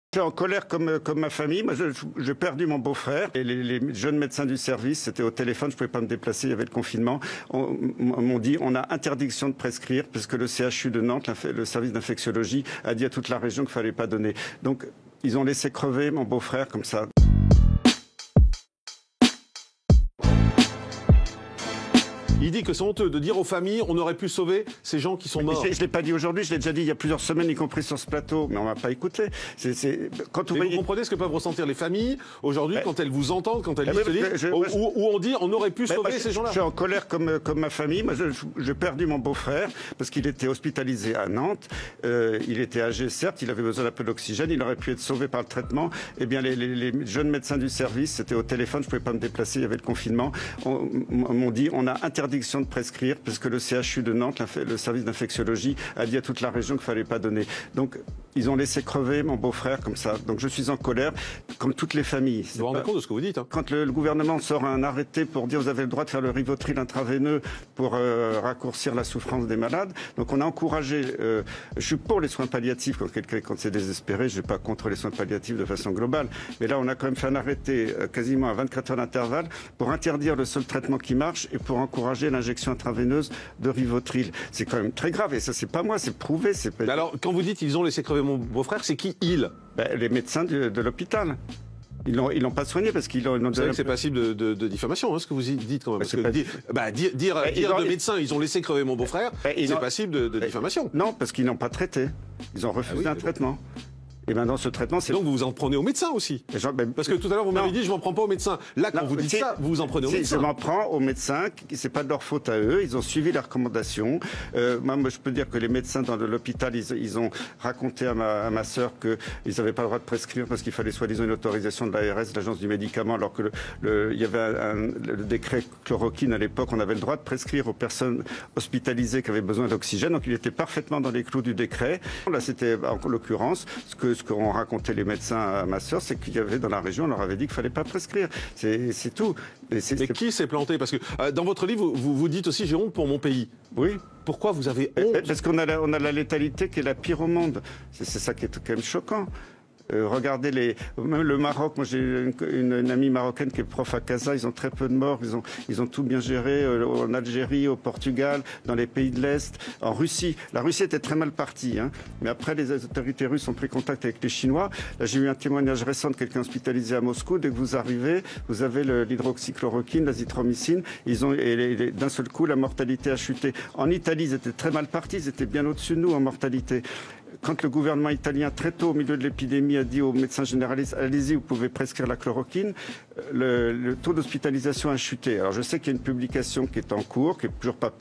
Je suis en colère comme ma famille. Moi, j'ai perdu mon beau-frère. Et les jeunes médecins du service, c'était au téléphone, je ne pouvais pas me déplacer, il y avait le confinement, m'ont dit on a interdiction de prescrire parce que le CHU de Nantes, le service d'infectiologie, a dit à toute la région qu'il ne fallait pas donner. Donc, ils ont laissé crever mon beau-frère comme ça. Il dit que c'est honteux de dire aux familles on aurait pu sauver ces gens qui sont morts. Je ne l'ai pas dit aujourd'hui, je l'ai déjà dit il y a plusieurs semaines, y compris sur ce plateau, mais on ne m'a pas écouté. Quand vous comprenez ce que peuvent ressentir les familles aujourd'hui quand elles vous entendent, quand elles lisent où on dit on aurait pu sauver ces gens-là. Je suis en colère comme ma famille. Moi, j'ai perdu mon beau-frère parce qu'il était hospitalisé à Nantes. Il était âgé, certes, il avait besoin d'un peu d'oxygène, il aurait pu être sauvé par le traitement. Eh bien, les jeunes médecins du service, c'était au téléphone, je ne pouvais pas me déplacer, il y avait le confinement, m'ont dit on a interdiction de prescrire parce que le CHU de Nantes, le service d'infectiologie, a dit à toute la région qu'il ne fallait pas donner. Donc, ils ont laissé crever mon beau-frère comme ça. Donc, je suis en colère, comme toutes les familles. Vous vous rendez compte de ce que vous dites, hein. Quand le gouvernement sort un arrêté pour dire vous avez le droit de faire le Rivotril intraveineux pour raccourcir la souffrance des malades. Donc, on a encouragé. Je suis pour les soins palliatifs quand c'est désespéré. Je ne suis pas contre les soins palliatifs de façon globale. Mais là, on a quand même fait un arrêté quasiment à 24 heures d'intervalle pour interdire le seul traitement qui marche et pour encourager l'injection intraveineuse de Rivotril. C'est quand même très grave. Et ça, c'est pas moi, c'est prouvé. Alors, quand vous dites ils ont laissé crever mon beau-frère, c'est qui ils? Les médecins de l'hôpital. Ils l'ont pas soigné parce qu'ils ont... Vous savez que c'est passible de diffamation, hein, ce que vous dites quand même. Parce que dire de médecins, ils ont laissé crever mon beau-frère, c'est passible de diffamation. Non, parce qu'ils n'ont pas traité. Ils ont refusé un traitement. Et maintenant, ce traitement, c'est... Donc vous vous en prenez aux médecins aussi. Parce que tout à l'heure, vous m'avez dit, je m'en prends pas aux médecins. Là, quand vous dites ça, vous vous en prenez aux médecins. Je m'en prends aux médecins, c'est pas de leur faute à eux, ils ont suivi les recommandations. Moi, je peux dire que les médecins dans l'hôpital, ils ont raconté à ma sœur qu'ils n'avaient pas le droit de prescrire parce qu'il fallait soi-disant une autorisation de l'ARS, l'agence du médicament, alors que il y avait le décret chloroquine à l'époque, on avait le droit de prescrire aux personnes hospitalisées qui avaient besoin d'oxygène, donc il était parfaitement dans les clous du décret. Là, c'était en l'occurrence ce qu'ont raconté les médecins à ma sœur, c'est qu'il y avait dans la région, on leur avait dit qu'il ne fallait pas prescrire. C'est tout. Mais qui s'est planté? Parce que dans votre livre, vous dites aussi j'ai honte pour mon pays. Oui. Pourquoi vous avez honte? Parce qu'on a la létalité qui est la pire au monde. C'est ça qui est quand même choquant. Regardez même le Maroc, moi j'ai une amie marocaine qui est prof à Casa, ils ont très peu de morts, ils ont tout bien géré en Algérie, au Portugal, dans les pays de l'Est, en Russie. La Russie était très mal partie, hein, mais après les autorités russes ont pris contact avec les Chinois. Là j'ai eu un témoignage récent de quelqu'un hospitalisé à Moscou. Dès que vous arrivez, vous avez l'hydroxychloroquine, l'azithromycine, et d'un seul coup la mortalité a chuté. En Italie, ils étaient très mal partis, ils étaient bien au-dessus de nous en mortalité. Quand le gouvernement italien, très tôt au milieu de l'épidémie, a dit aux médecins généralistes, allez-y, vous pouvez prescrire la chloroquine, le taux d'hospitalisation a chuté. Alors je sais qu'il y a une publication qui est en cours, qui n'est toujours pas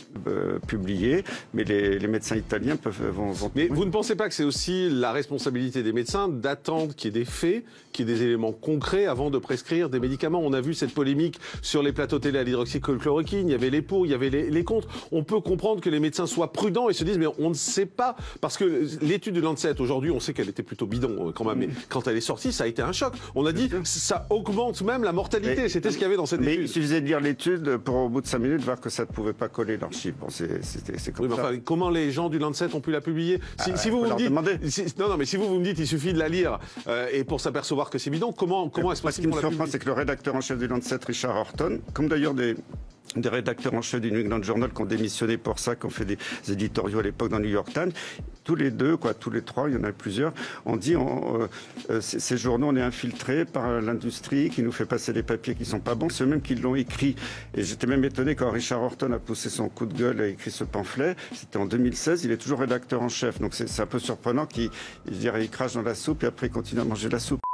publiée, mais les médecins italiens vont... Mais vous ne pensez pas que c'est aussi la responsabilité des médecins d'attendre qu'il y ait des faits, qu'il y ait des éléments concrets avant de prescrire des médicaments? On a vu cette polémique sur les plateaux télé à l'hydroxychloroquine, il y avait les pour, il y avait les contre. On peut comprendre que les médecins soient prudents et se disent mais on ne sait pas, parce que l'étude de Lancet aujourd'hui, on sait qu'elle était plutôt bidon quand même, mais quand elle est sortie, ça a été un choc. On a dit ça augmente même la mortalité, c'était ce qu'il y avait dans cette étude. Mais il suffisait de lire l'étude pour au bout de 5 minutes voir que ça ne pouvait pas coller l'archive. Bon, c'est comme ça. Enfin, comment les gens du Lancet ont pu la publier? Si vous me dites, non, mais si vous me dites, il suffit de la lire et pour s'apercevoir que c'est bidon, comment est-ce possible? Ce qui me surprend, c'est que le rédacteur en chef du Lancet, Richard Horton, comme d'ailleurs des rédacteurs en chef du New England Journal qui ont démissionné pour ça, qui ont fait des éditoriaux à l'époque dans le New York Times, tous les deux, tous les trois, il y en a plusieurs, ont dit ces journaux, on est infiltrés par l'industrie qui nous fait passer des papiers qui sont pas bons, c'est eux-mêmes qui l'ont écrit. Et j'étais même étonné quand Richard Horton a poussé son coup de gueule, a écrit ce pamphlet, c'était en 2016, il est toujours rédacteur en chef, donc c'est un peu surprenant qu'il crache dans la soupe et après il continue à manger la soupe.